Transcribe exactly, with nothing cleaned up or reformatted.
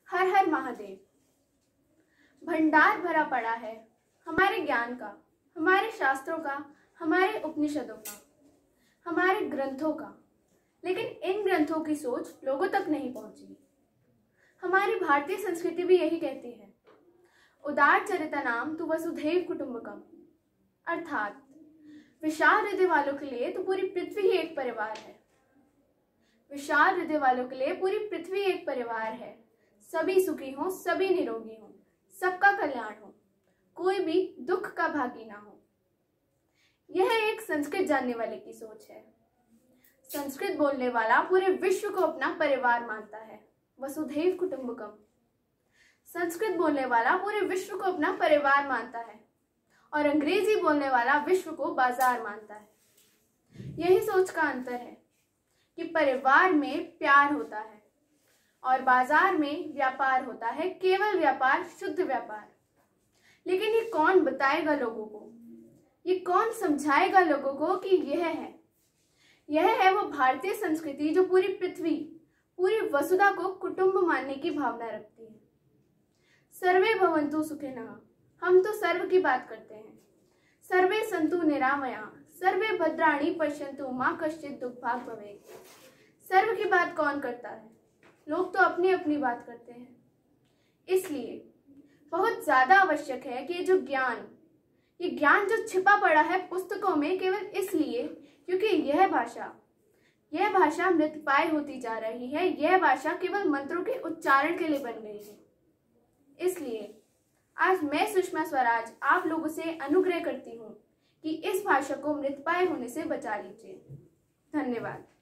हर हर महादेव। भंडार भरा पड़ा है हमारे ज्ञान का, हमारे शास्त्रों का, हमारे उपनिषदों का, हमारे ग्रंथों का, लेकिन इन ग्रंथों की सोच लोगों तक नहीं पहुंची। हमारी भारतीय संस्कृति भी यही कहती है, उदार चरितनाम तु वसुधैव कुटुंबकम, अर्थात विशाल हृदय वालों के लिए तो पूरी पृथ्वी ही एक परिवार है। विशाल हृदय वालों के लिए पूरी पृथ्वी एक परिवार है। सभी सुखी हों, सभी निरोगी हों, सबका कल्याण हो, कोई भी दुख का भागी ना हो। यह एक संस्कृत जानने वाले की सोच है। संस्कृत बोलने वाला पूरे विश्व को अपना परिवार मानता है, वसुधैव कुटुंबकम। संस्कृत बोलने वाला पूरे विश्व को अपना परिवार मानता है और अंग्रेजी बोलने वाला विश्व को बाजार मानता है। यही सोच का अंतर है कि परिवार में प्यार होता है और बाजार में व्यापार होता है, केवल व्यापार, शुद्ध व्यापार। लेकिन ये कौन बताएगा लोगों को, ये कौन समझाएगा लोगों को कि यह है यह है वो भारतीय संस्कृति जो पूरी पृथ्वी, पूरी वसुधा को कुटुंब मानने की भावना रखती है। सर्वे भवन्तु सुखिनः, हम तो सर्व की बात करते हैं। सर्वे सन्तु निरामया, सर्वे भद्राणि पश्यन्तु मा कश्चित् दुःखभाग् भवेत्। सर्व की बात कौन करता है? लोग तो अपनी अपनी बात करते हैं। इसलिए बहुत ज्यादा आवश्यक है कि जो ज्ञान ये ज्ञान जो छिपा पड़ा है पुस्तकों में, केवल इसलिए क्योंकि यह भाषा यह भाषा मृतप्राय होती जा रही है। यह भाषा केवल मंत्रों के उच्चारण के लिए बन गई है। इसलिए आज मैं सुषमा स्वराज आप लोगों से अनुग्रह करती हूँ कि इस भाषा को मृतप्राय होने से बचा लीजिए। धन्यवाद।